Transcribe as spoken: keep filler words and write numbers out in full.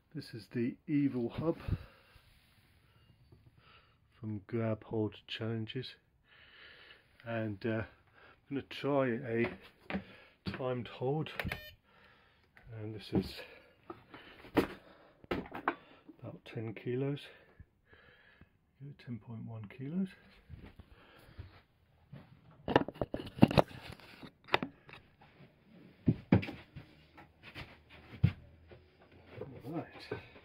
This is the Evil Hub from Grab Hold Challenges, and uh, I'm going to try a timed hold, and this is about ten kilos, ten point one kilos. Right.